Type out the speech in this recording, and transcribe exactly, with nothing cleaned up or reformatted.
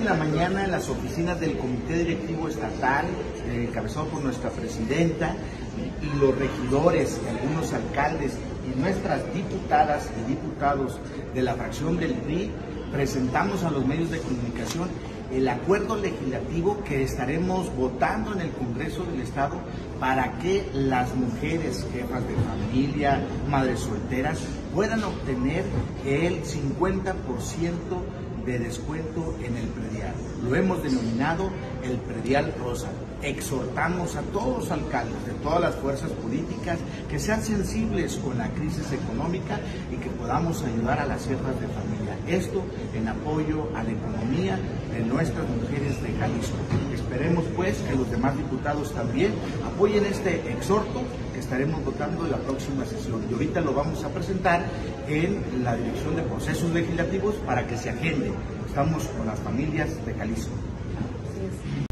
la mañana en las oficinas del Comité Directivo Estatal, eh, encabezado por nuestra presidenta, y, y los regidores, y algunos alcaldes y nuestras diputadas y diputados de la fracción del P R I, presentamos a los medios de comunicación el acuerdo legislativo que estaremos votando en el Congreso del Estado para que las mujeres, jefas de familia, madres solteras, puedan obtener el cincuenta por ciento de descuento en el predial. Lo hemos denominado el predial rosa. Exhortamos a todos los alcaldes de todas las fuerzas políticas que sean sensibles con la crisis económica y que podamos ayudar a las jefas de familia. Esto en apoyo a la economía de nuestras mujeres de Jalisco. Esperemos pues que los demás diputados también apoyen este exhorto que estaremos votando en la próxima sesión. Y ahorita lo vamos a presentar en la Dirección de Procesos Legislativos para que se agende. Estamos con las familias de Jalisco.